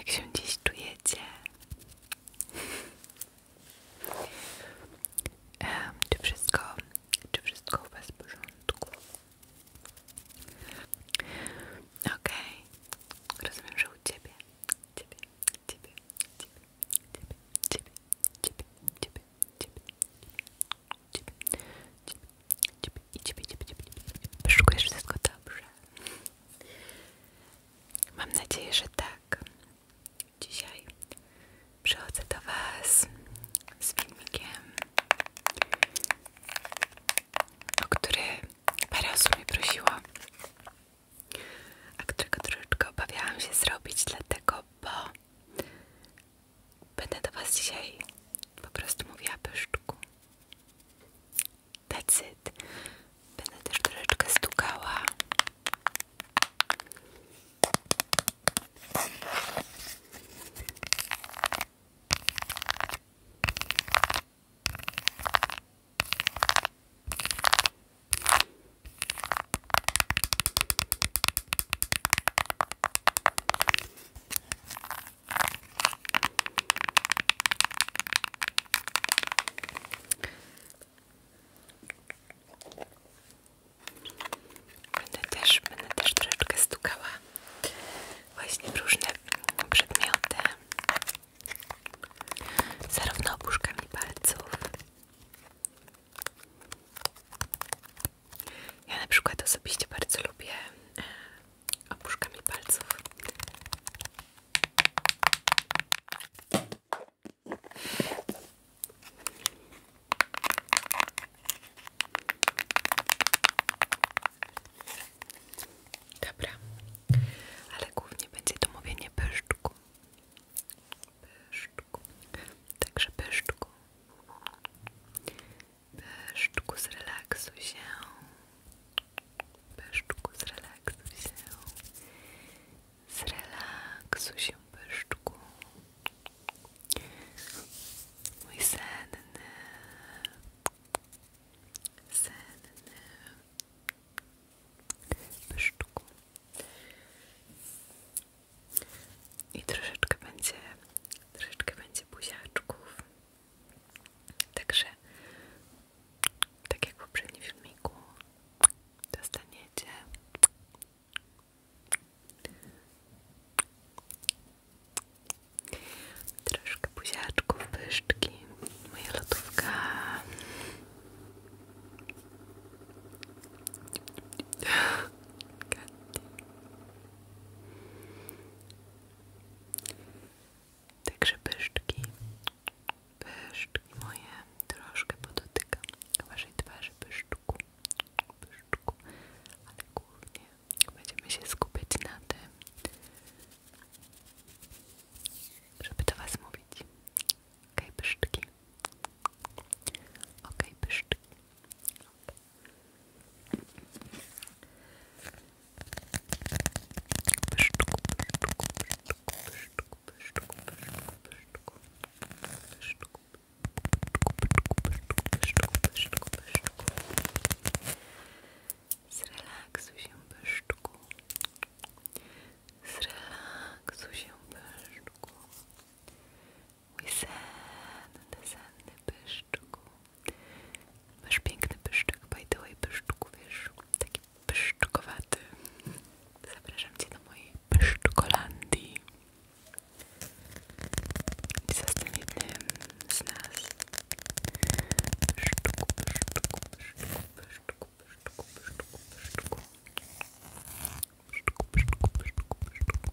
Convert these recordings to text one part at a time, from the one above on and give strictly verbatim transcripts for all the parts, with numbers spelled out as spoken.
Jak się dziś czujecie? Um, czy wszystko, czy wszystko u was w porządku? Okej, okay. Rozumiem, że u ciebie, ciebie, ciebie, ciebie, ciebie, ciebie, ciebie, ciebie, ciebie, ciebie, ciebie, i ciebie, ciebie, ciebie, poszukujesz wszystko dobrze. Mam nadzieję, że tak. Dzisiaj przychodzę do was z filmikiem, o który parę osób mnie prosiło, a którego troszeczkę obawiałam się zrobić, dlatego, bo będę do was dzisiaj po prostu mówiła pyszczku. That's it. Będę też troszeczkę stukała. Będę też, będę też troszeczkę stukała właśnie w różne przedmioty, zarówno opuszkami palców. Ja na przykład osobiście bardzo lubię opuszkami palców. Dobra, ale głównie będzie to mówienie pyszczku. Pyszczku. Także pyszczku. Pyszczku, zrelaksuj się. Pyszczku, zrelaksuj się. Zrelaksuj się, pyszczku. Mój senny. Senny. Pyszczku. I troszeczkę będzie, troszeczkę będzie buziaczków. Także, tak jak w poprzednim filmiku, dostaniecie troszkę buziaczków, pyszczki, moja lodówka. Także pyszczki, pyszczki moje, troszkę podotykam waszej twarzy, pyszczku, pyszczku, ale głównie będziemy się skupiać na tym, żeby do was mówić. Okej, pyszczki. Okej, pyszczki. Pyszczku, pyszczku, pyszczku, pyszczku, pyszczku, pyszczku, pyszczku, pyszczku, pyszczku, pyszczku, pyszczku. Zrelaksuj się, pyszczku. Zrelaksuj się, pyszczku. Mój senny, senny pyszczku. Masz piękny pyszczek, by the way, pyszczku, wiesz, taki pyszczkowaty. Zapraszam cię do mojej pyszczkolandii. I zostań jednym z nas. Pyszczku, pyszczku, pyszczku, pyszczku, pyszczku, pyszczku, pyszczku. Pyszczku, pyszczku, pyszczku, pyszczku.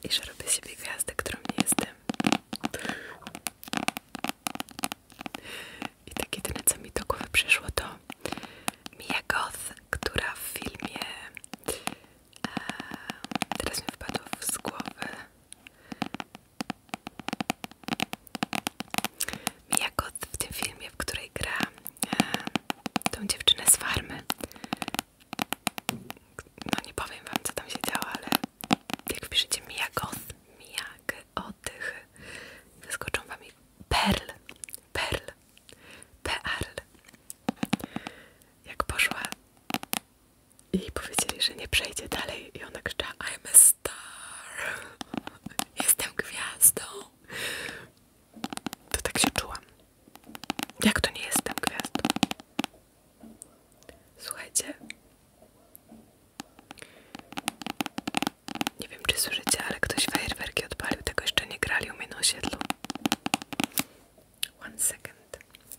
i że robię z siebie gwiazdę, którą nie jestem. I tak jedyne, co mi do głowy przyszło, to Mia Goth, która w filmie e, teraz mi wpadło z głowy. Mia Goth w tym filmie, w której gra e, tą dziewczynę z farmy. No nie powiem wam, co tam się działo, ale jak wpiszecie Mia Goth, Mia Goth, wyskoczą wam i Pearl, Pearl, Pearl. Jak poszła i powiedzieli, że nie przejdzie dalej i ona krzyczała I'm a star, jestem gwiazdą. To tak się czułam. Jak to nie jestem gwiazdą? Słuchajcie, nie wiem, czy słyszycie, ale ktoś fajerwerki odpalił, tego jeszcze nie grali u mnie na osiedlu. One second.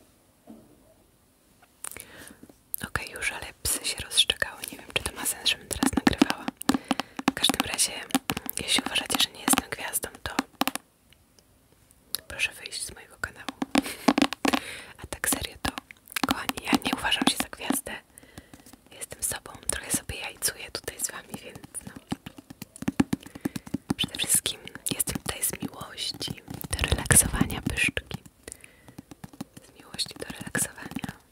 Okej, już, ale psy się rozszczekały. Nie wiem, czy to ma sens, żebym teraz nagrywała. W każdym razie, jeśli uważacie, że nie jestem gwiazdą, to proszę wyjść z mojego kanału. A tak serio to, kochani, ja nie uważam się za gwiazdę. Jestem sobą, trochę sobie jajcuję tutaj z wami, więc no. Przede wszystkim jestem tutaj z miłości do relaksowania pyszczki. Z miłości do relaksowania.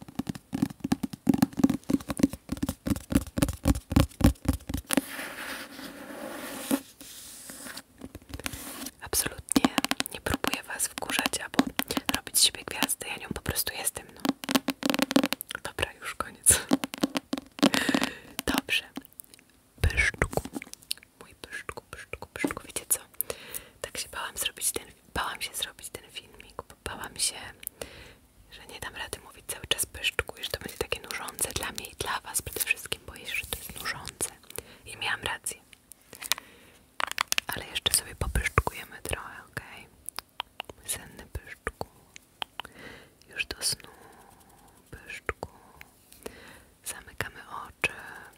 Absolutnie nie próbuję was wkurzać albo robić z siebie gwiazdę, ja nią po prostu jestem, no. Dobra, już koniec. Dobrze. Pyszczku. Mój pyszczku, pyszczku, pyszczku. Wiecie co? Tak się bałam zrobić ten, bałam się zrobić ten filmik, bo bałam się, że nie dam rady mówić cały czas pyszczku i że to będzie takie nużące dla mnie i dla was przede wszystkim, boję się, że to jest nużące. I miałam rację. Ale jeszcze sobie popyszczkujemy trochę, ok? Mój senny pyszczku. Już do snu, pyszczku. Zamykamy oczy.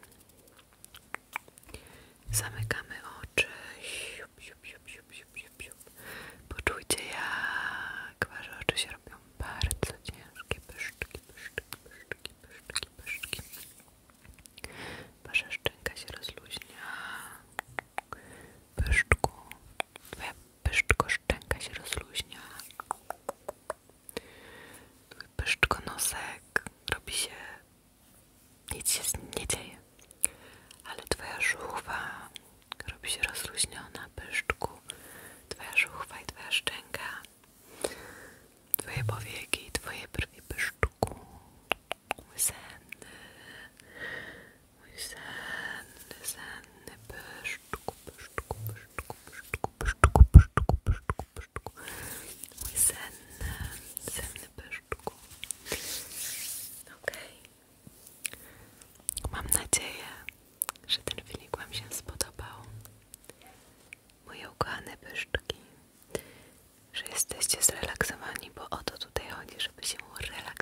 Zamykamy oczy. Siup, siup, siup, siup, siup, siup, siup. Poczujcie, jak wasze oczy się robią bardzo ciężkie. Pyszczki, pyszczki, pyszczki, pyszczki, pyszczki. Wasza szczęka się rozluźnia. Pyszczku. Twoja pyszczko szczęka się rozluźnia. Twój pyszczko nosek robi się... Nic się z nim nie dzieje. Ale twoja żuchwa robi się rozluźniona, pyszczku. Twoja żuchwa i twoja szczęka. Twoje powieki i twoje brwi, pyszczku. Mój senny. Mój senny, senny pyszczku, pyszczku, pyszczku, pyszczku, pyszczku, pyszczku, pyszczku, pyszczku. Mój senny, senny pyszczku. Okej. Mam nadzieję, że ten filmik wam się spodobał. Moje ukochane pyszczki. Że jesteście zrelaksowani, bo o to tutaj chodzi, żeby się relaksować.